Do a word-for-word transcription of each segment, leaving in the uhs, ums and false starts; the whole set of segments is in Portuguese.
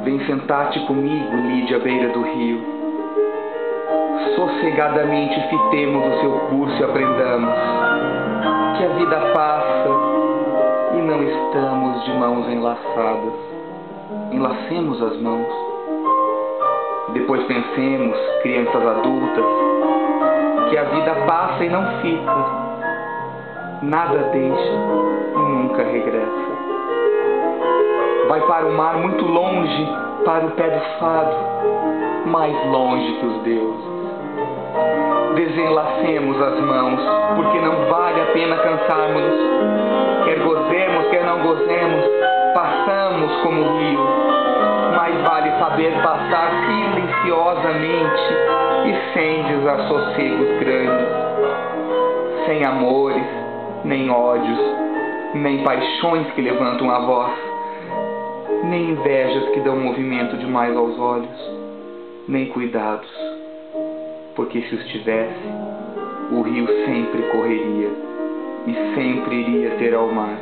Vem sentar-te comigo, lide à beira do rio. Sossegadamente fitemos o seu curso e aprendamos que a vida passa e não estamos de mãos enlaçadas. Enlacemos as mãos. Depois pensemos, crianças adultas, que a vida passa e não fica. Nada deixa e nunca regressa. Vai para o mar muito longe, para o pé do fado, mais longe que os deuses. Desenlacemos as mãos, porque não vale a pena cansarmos-nos. Quer gozemos, quer não gozemos, passamos como o rio. Mais vale saber passar silenciosamente e sem desassossegos grandes, sem amores, nem ódios, nem paixões que levantam a voz, nem invejas que dão movimento demais aos olhos, nem cuidados, porque se os tivesse, o rio sempre correria e sempre iria ter ao mar.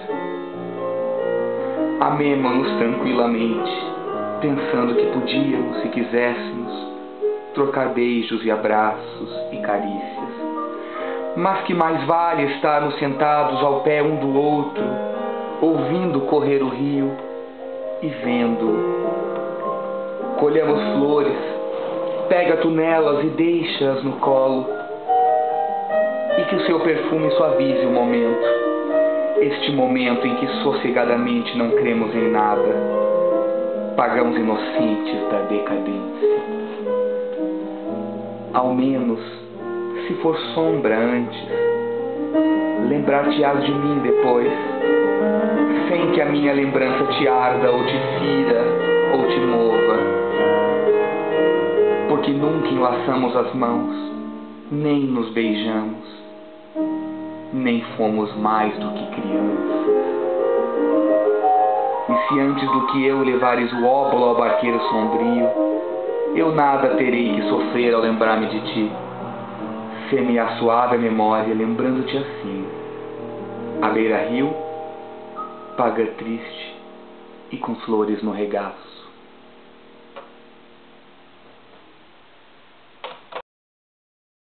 Amemo-nos tranquilamente, pensando que podíamos, se quiséssemos, trocar beijos e abraços e carícias, mas que mais vale estarmos sentados ao pé um do outro, ouvindo correr o rio e vendo-o. Colhamos flores, pega tu nelas e deixa-as no colo, e que o seu perfume suavize o momento, este momento em que sossegadamente não cremos em nada, pagãos inocentes da decadência. Ao menos, se for sombra antes, lembrar-te-ás de mim depois, sem que a minha lembrança te arda ou te fira ou te mova, porque nunca enlaçamos as mãos, nem nos beijamos, nem fomos mais do que crianças. E se antes do que eu levares o óbolo ao barqueiro sombrio, eu nada terei que sofrer ao lembrar-me de ti, ser-me a suave a memória lembrando-te assim, à beira-rio, paga triste e com flores no regaço.